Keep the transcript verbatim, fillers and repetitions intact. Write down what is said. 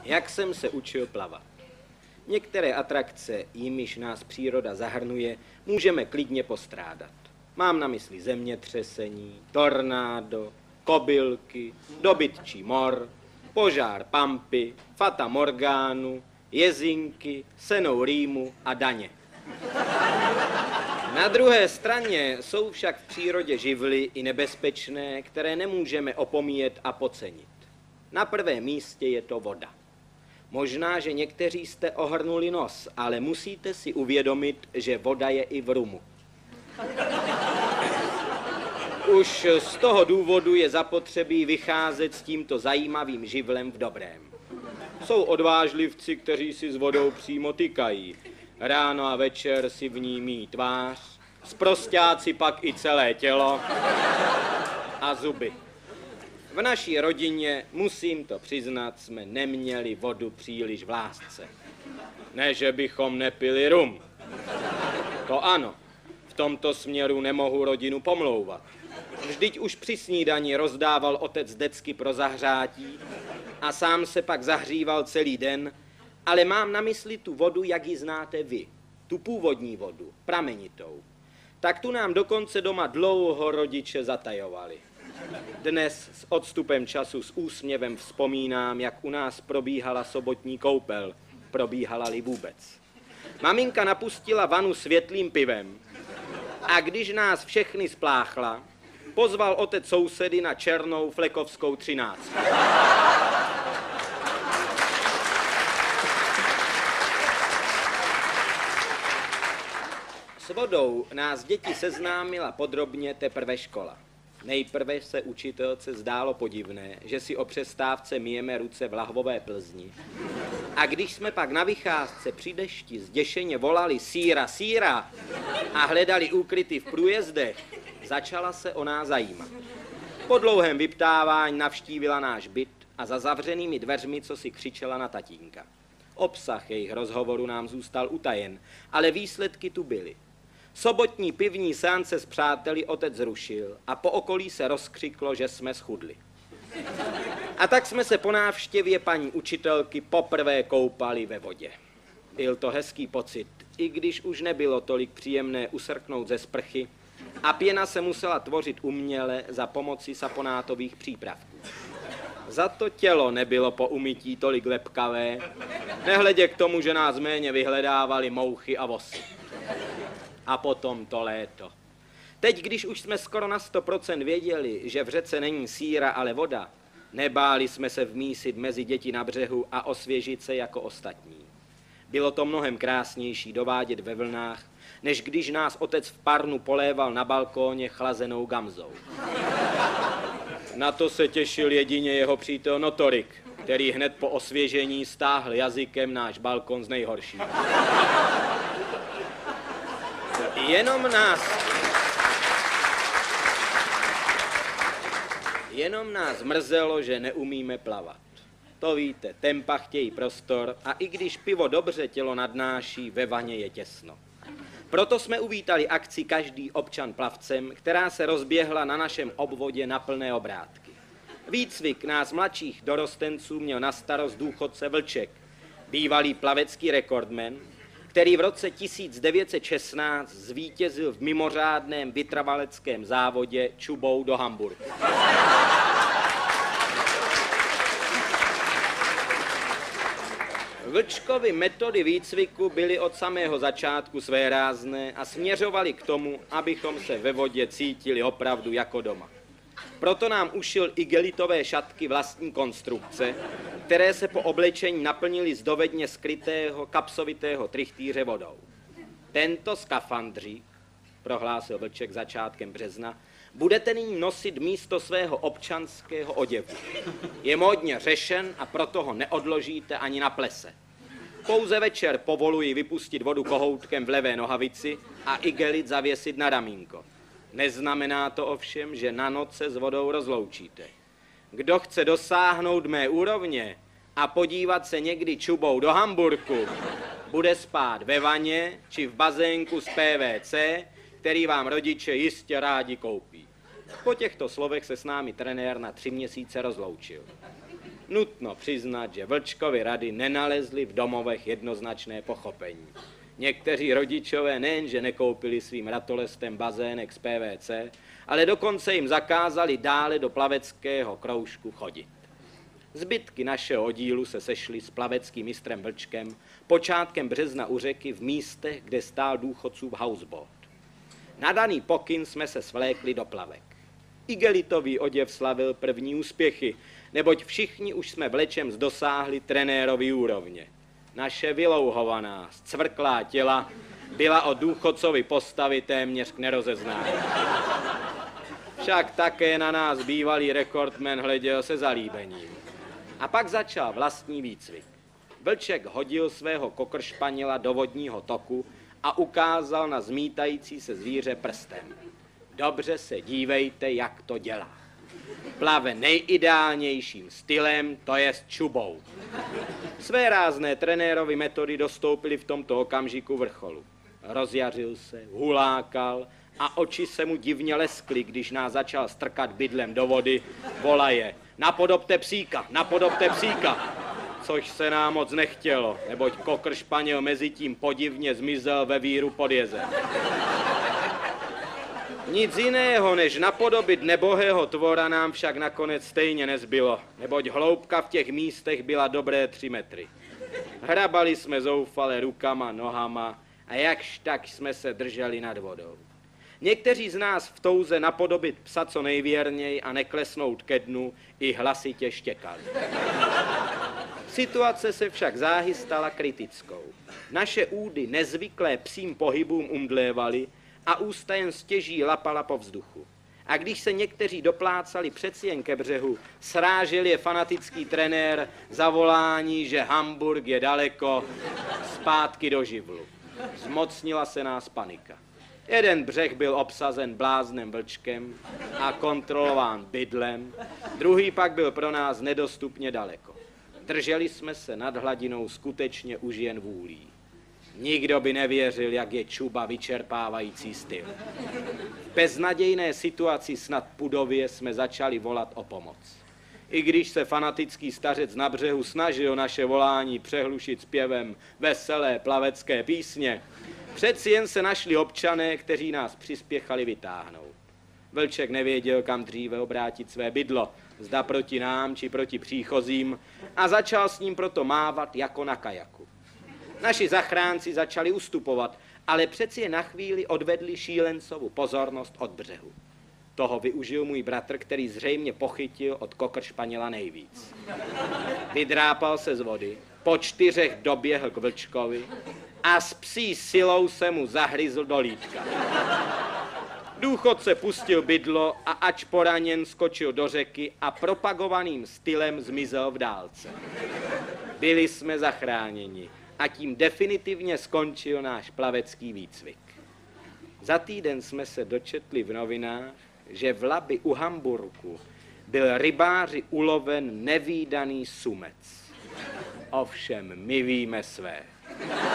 Jak jsem se učil plavat. Některé atrakce, jimiž nás příroda zahrnuje, můžeme klidně postrádat. Mám na mysli zemětřesení, tornádo, kobylky, dobytčí mor, požár Pampy, Fata Morgánu, jezinky, senou rýmu a daně. Na druhé straně jsou však v přírodě živly i nebezpečné, které nemůžeme opomíjet a podcenit. Na prvém místě je to voda. Možná, že někteří jste ohrnuli nos, ale musíte si uvědomit, že voda je i v rumu. Už z toho důvodu je zapotřebí vycházet s tímto zajímavým živlem v dobrém. Jsou odvážlivci, kteří si s vodou přímo tykají. Ráno a večer si v ní míjí tvář, sprosťáci pak i celé tělo a zuby. V naší rodině, musím to přiznat, jsme neměli vodu příliš v lásce. Ne, že bychom nepili rum. To ano, v tomto směru nemohu rodinu pomlouvat. Vždyť už při snídani rozdával otec decky pro zahřátí a sám se pak zahříval celý den, ale mám na mysli tu vodu, jak ji znáte vy, tu původní vodu, pramenitou. Tak tu nám dokonce doma dlouho rodiče zatajovali. Dnes s odstupem času s úsměvem vzpomínám, jak u nás probíhala sobotní koupel, probíhala-li vůbec. Maminka napustila vanu světlým pivem a když nás všechny spláchla, pozval otec sousedy na černou flekovskou třináctku. S vodou nás děti seznámila podrobně teprve škola. Nejprve se učitelce zdálo podivné, že si o přestávce myjeme ruce v lahvové Plzni. A když jsme pak na vycházce při dešti zděšeně volali síra, síra a hledali úkryty v průjezdech, začala se o nás zajímat. Po dlouhém vyptávání navštívila náš byt a za zavřenými dveřmi co si křičela na tatínka. Obsah jejich rozhovoru nám zůstal utajen, ale výsledky tu byly. Sobotní pivní seance s přáteli otec zrušil a po okolí se rozkřiklo, že jsme schudli. A tak jsme se po návštěvě paní učitelky poprvé koupali ve vodě. Byl to hezký pocit, i když už nebylo tolik příjemné usrknout ze sprchy a pěna se musela tvořit uměle za pomoci saponátových přípravků. Za to tělo nebylo po umytí tolik lepkavé, nehledě k tomu, že nás méně vyhledávali mouchy a vosy. A potom to léto. Teď, když už jsme skoro na sto procent věděli, že v řece není síra, ale voda, nebáli jsme se vmísit mezi děti na břehu a osvěžit se jako ostatní. Bylo to mnohem krásnější dovádět ve vlnách, než když nás otec v parnu poléval na balkóně chlazenou gamzou. Na to se těšil jedině jeho přítel Notorik, který hned po osvěžení stáhl jazykem náš balkon z nejhorší. Jenom nás... Jenom nás mrzelo, že neumíme plavat. To víte, tempa chtějí prostor a i když pivo dobře tělo nadnáší, ve vaně je těsno. Proto jsme uvítali akci Každý občan plavcem, která se rozběhla na našem obvodě na plné obrátky. Výcvik nás mladších dorostenců měl na starost důchodce Vlček, bývalý plavecký rekordman, který v roce tisíc devět set šestnáct zvítězil v mimořádném vytrvaleckém závodě čubou do Hamburku. Vlčkovy metody výcviku byly od samého začátku svérázné a směřovaly k tomu, abychom se ve vodě cítili opravdu jako doma. Proto nám ušil igelitové šatky vlastní konstrukce, které se po oblečení naplnily z dovedně skrytého kapsovitého trichtýře vodou. Tento skafandřík, prohlásil Vlček začátkem března, budete nyní nosit místo svého občanského oděvu. Je módně řešen a proto ho neodložíte ani na plese. Pouze večer povoluji vypustit vodu kohoutkem v levé nohavici a igelit zavěsit na ramínko. Neznamená to ovšem, že na noc se s vodou rozloučíte. Kdo chce dosáhnout mé úrovně a podívat se někdy čubou do Hamburku, bude spát ve vaně či v bazénku z P V C, který vám rodiče jistě rádi koupí. Po těchto slovech se s námi trenér na tři měsíce rozloučil. Nutno přiznat, že Vlčkovy rady nenalezly v domovech jednoznačné pochopení. Někteří rodičové nejenže nekoupili svým ratolestem bazének z P V C, ale dokonce jim zakázali dále do plaveckého kroužku chodit. Zbytky našeho oddílu se sešly s plaveckým mistrem Vlčkem počátkem března u řeky v místech, kde stál důchodcův houseboat. Na daný pokyn jsme se svlékli do plavek. Igelitový oděv slavil první úspěchy, neboť všichni už jsme vlečem dosáhli trenérovy úrovně. Naše vylouhovaná, zcvrklá těla byla od důchodcovy postavy téměř k nerozeznání. Však také na nás bývalý rekordman hleděl se zalíbením. A pak začal vlastní výcvik. Vlček hodil svého kokršpaněla do vodního toku a ukázal na zmítající se zvíře prstem. Dobře se dívejte, jak to dělá. Plave nejideálnějším stylem, to jest čubou. Své rázné trenérovy metody dostoupily v tomto okamžiku vrcholu. Rozjařil se, hulákal a oči se mu divně leskly, když nás začal strkat bydlem do vody, volaje: napodobte psíka, napodobte psíka. Což se nám moc nechtělo, neboť kokr španěl mezi tím podivně zmizel ve víru pod jezem. Nic jiného, než napodobit nebohého tvora nám však nakonec stejně nezbylo, neboť hloubka v těch místech byla dobré tři metry. Hrabali jsme zoufale rukama, nohama a jakž tak jsme se drželi nad vodou. Někteří z nás v touze napodobit psa co nejvěrněji a neklesnout ke dnu i hlasitě štěkali. Situace se však záhy stala kritickou. Naše údy nezvyklé psím pohybům umdlévaly a ústa jen stěží lapala po vzduchu. A když se někteří doplácali přeci jen ke břehu, srážel je fanatický trenér zavolání, že Hamburg je daleko, zpátky do živlu. Zmocnila se nás panika. Jeden břeh byl obsazen bláznem Vlčkem a kontrolován bydlem, druhý pak byl pro nás nedostupně daleko. Drželi jsme se nad hladinou skutečně už jen vůlí. Nikdo by nevěřil, jak je čuba vyčerpávající styl. V beznadějné situaci snad pudově jsme začali volat o pomoc. I když se fanatický stařec na břehu snažil naše volání přehlušit zpěvem veselé plavecké písně, přeci jen se našli občané, kteří nás přispěchali vytáhnout. Vlček nevěděl, kam dříve obrátit své bydlo, zda proti nám či proti příchozím, a začal s ním proto mávat jako na kajaku. Naši zachránci začali ustupovat, ale přeci je na chvíli odvedli šílencovu pozornost od břehu. Toho využil můj bratr, který zřejmě pochytil od kokr španěla nejvíc. Vydrápal se z vody, po čtyřech doběhl k Vlčkovi a s psí silou se mu zahryzl do lítka. Důchodce pustil bydlo a ač poraněn skočil do řeky a propagovaným stylem zmizel v dálce. Byli jsme zachráněni a tím definitivně skončil náš plavecký výcvik. Za týden jsme se dočetli v novinách, že v Labi u Hamburku byl rybáři uloven nevídaný sumec. Ovšem my víme své.